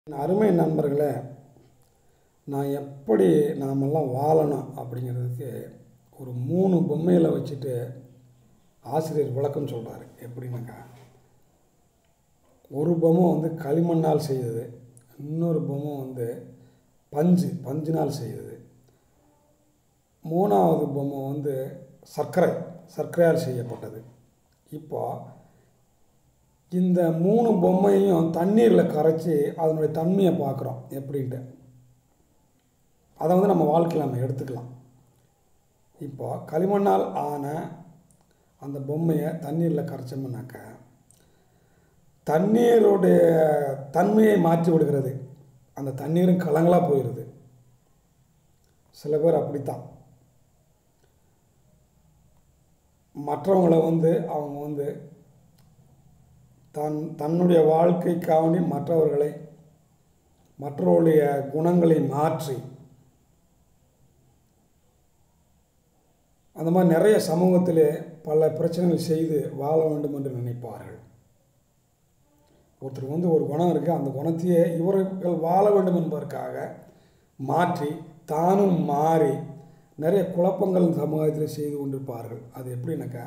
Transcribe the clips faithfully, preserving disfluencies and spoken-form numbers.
அருமை நண்பர்களே, நான் எப்படி நாமெல்லாம் வாழணும் அப்படிங்கிறதுக்கு ஒரு மூணு பொம்மைகளை வச்சுட்டு ஆசிரியர் விளக்கம் சொல்கிறாரு. எப்படின்னாக்கா, ஒரு பொம்மை வந்து களிமண்ணால் செய்தது, இன்னொரு பொம்மை வந்து பஞ்சு பஞ்சினால் செய்தது, மூணாவது பொம்மை வந்து சர்க்கரை சர்க்கரையால் செய்யப்பட்டது. இப்போ இந்த மூணு பொம்மையும் தண்ணீரில் கரைச்சி அதனுடைய தன்மையை பார்க்குறோம் எப்படின்ட்டு. அதை வந்து நம்ம வாழ்க்கையில் நம்ம எடுத்துக்கலாம். இப்போ களிமண்ணால் ஆன அந்த பொம்மையை தண்ணீரில் கரைச்சோம்னாக்க தண்ணீருடைய தன்மையை மாற்றி விடுகிறது. அந்த தண்ணீரும் கலங்களாக போயிடுது. சில பேர் அப்படித்தான் மற்றவங்களை வந்து அவங்க வந்து தன் தன்னுடைய வாழ்க்கைக்காக மற்றவர்களை மற்றவருடைய குணங்களை மாற்றி அந்த மாதிரி நிறைய சமூகத்திலே பல பிரச்சனைகள் செய்து வாழ வேண்டும் என்று நினைப்பார்கள். ஒருத்தருக்கு வந்து ஒரு குணம் இருக்குது, அந்த குணத்தையே இவர்கள் வாழ வேண்டும் என்பதற்காக மாற்றி தானும் மாறி நிறைய குழப்பங்கள் சமூகத்தில் செய்து கொண்டிருப்பார்கள். அது எப்படின்னாக்கா,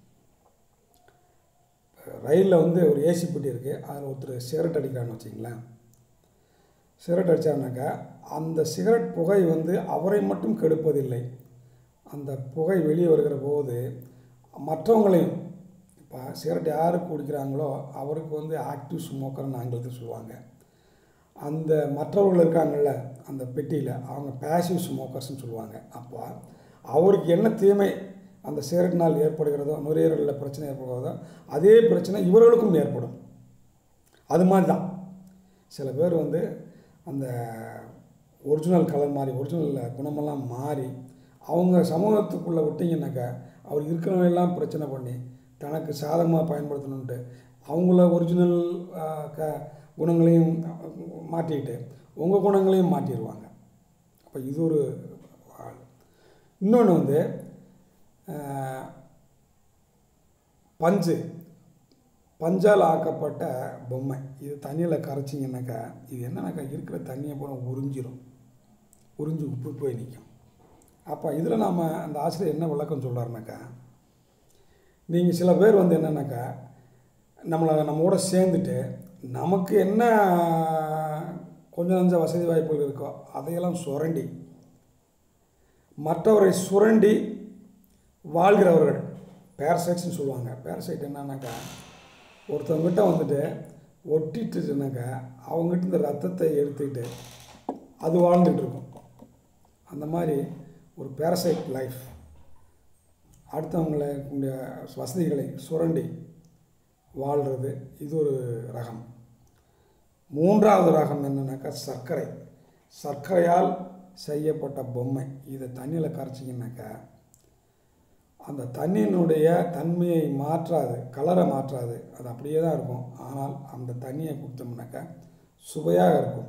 ரயிலில் வந்து ஒரு ஏசி பெட்டி இருக்குது, அதில் ஒருத்தர் சிகரெட் அடிக்கிறான்னு வச்சிங்களேன். சிகரெட் அடித்தாருனாக்கா அந்த சிகரெட் புகை வந்து அவரை மட்டும் கெடுப்பதில்லை. அந்த புகை வெளியே வருகிற போது மற்றவங்களையும், இப்போ சிகரெட் யார் குடிக்கிறாங்களோ அவருக்கு வந்து ஆக்டிவ் ஸ்மோக்கர்னு ஆங்கிலத்தில் சொல்லுவாங்க. அந்த மற்றவர்கள் இருக்காங்கள்ல அந்த பெட்டியில், அவங்க பேசிவ் ஸ்மோக்கர்ஸ்னு சொல்லுவாங்க. அப்போ அவருக்கு என்ன தீமை அந்த சிகரெட்னால் ஏற்படுகிறதோ, நுரையீரலில் பிரச்சனை ஏற்படுகிறதோ அதே பிரச்சனை இவர்களுக்கும் ஏற்படும். அது மாதிரி தான் சில பேர் வந்து அந்த ஒரிஜினல் கலர் மாறி ஒரிஜினல் குணமெல்லாம் மாறி அவங்க சமூகத்துக்குள்ளே விட்டிங்கன்னாக்கா அவர் இருக்கிறவங்கெல்லாம் பிரச்சனை பண்ணி தனக்கு சாதகமாக பயன்படுத்தணுன்ட்டு அவங்கள ஒரிஜினல் க குணங்களையும் மாற்றிக்கிட்டு உங்கள் குணங்களையும் மாற்றிடுவாங்க. அப்போ இது ஒரு ஆள். இன்னொன்று வந்து பஞ்சு பஞ்சால் ஆக்கப்பட்ட பொம்மை. இது தண்ணியில் கரைச்சிங்கன்னாக்கா இது என்னன்னாக்கா இருக்கிற தண்ணியை பூரா உறிஞ்சிடும், உறிஞ்சி உப்பு போய் நிற்கும். அப்போ இதில் நாம் அந்த ஆசிரியர் என்ன விளக்கம் சொல்கிறாருனாக்கா, நீங்கள் சில பேர் வந்து என்னென்னாக்கா நம்மளை நம்மோட சேர்ந்துட்டு நமக்கு என்ன கொஞ்சம் கொஞ்சம் வசதி வாய்ப்புகள் இருக்கோ அதையெல்லாம் சுரண்டி மற்றவரை சுரண்டி வாழ்கிறவர்கள் பேரசைட்ஸ்னு சொல்லுவாங்க. பேரசைட் என்னன்னாக்கா, ஒருத்தவங்கிட்ட வந்துட்டு ஒட்டிட்டுனாக்கா அவங்ககிட்ட இந்த ரத்தத்தை எடுத்துக்கிட்டு அது வாழ்ந்துட்டுருக்கும். அந்த மாதிரி ஒரு பேரசைட் லைஃப், அடுத்தவங்களுடைய வசதிகளை சுரண்டி வாழ்கிறது. இது ஒரு ரகம். மூன்றாவது ரகம் என்னன்னாக்கா சர்க்கரை சர்க்கரையால் செய்யப்பட்ட பொம்மை. இதை தண்ணியில் கரைச்சிங்கனாக்கா அந்த தண்ணியினுடைய தன்மையை மாற்றாது, கலரை மாற்றாது, அது அப்படியே தான் இருக்கும். ஆனால் அந்த தண்ணியை குடித்தோம்னாக்கா சுவையாக இருக்கும்.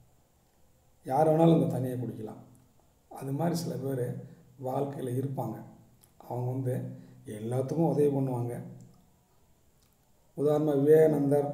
யார் வேணாலும் அந்த தண்ணியை குடிக்கலாம். அது மாதிரி சில பேர் வாழ்க்கையில் இருப்பாங்க. அவங்க வந்து எல்லாத்துக்கும் உதவி பண்ணுவாங்க. உதாரணமாக விவேகானந்தர்,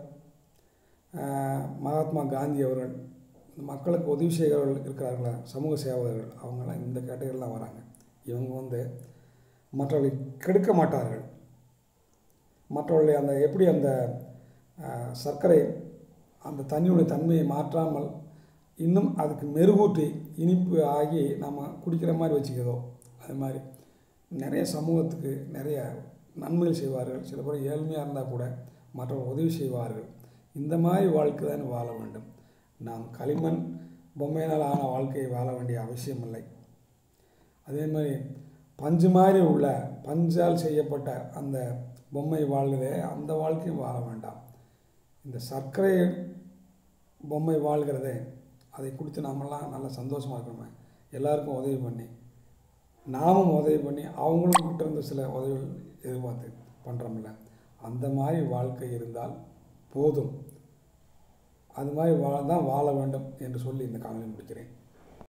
மகாத்மா காந்தி அவர்கள், மக்களுக்கு உதவி செய்கிறவர்கள் இருக்கிறார்களா, சமூக சேவகர்கள், அவங்களாம் இந்த கேட்டகரியில் தான் வராங்க. இவங்க வந்து மற்றவர்களை கெடுக்க மாட்டார்கள். மற்றவர்களை அந்த எப்படி அந்த சர்க்கரை அந்த தண்ணியுடைய தன்மையை மாற்றாமல் இன்னும் அதுக்கு மெருகூட்டி இனிப்பு ஆகி நம்ம குடிக்கிற மாதிரி வச்சுக்கிறதோ, அது மாதிரி நிறைய சமூகத்துக்கு நிறைய நன்மைகள் செய்வார்கள். சில பேர் ஏழ்மையாக இருந்தால் கூட மற்றவர்கள் உதவி செய்வார்கள். இந்த மாதிரி வாழ்க்கை தான் வாழ வேண்டும். நாம் களிமண் பொம்மையினால் ஆன வாழ்க்கையை வாழ வேண்டிய அவசியம் இல்லை. அதே மாதிரி பஞ்சு மாதிரி உள்ள பஞ்சால் செய்யப்பட்ட அந்த பொம்மை வாழ்கிறதே அந்த வாழ்க்கையும் வாழ வேண்டாம். இந்த சர்க்கரை பொம்மை வாழ்கிறதே அதை குடித்து நாமெல்லாம் நல்லா சந்தோஷமாக இருக்கணுமே, எல்லாருக்கும் உதவி பண்ணி நாமும் உதவி பண்ணி அவங்களும் கிட்ட இருந்து சில உதவிகள் எதிர்பார்த்து பண்ணுறோம்ல, அந்த மாதிரி வாழ்க்கை இருந்தால் போதும். அது மாதிரி வாழ தான் வாழ வேண்டும் என்று சொல்லி இந்த காணொளி முடிக்கிறேன்.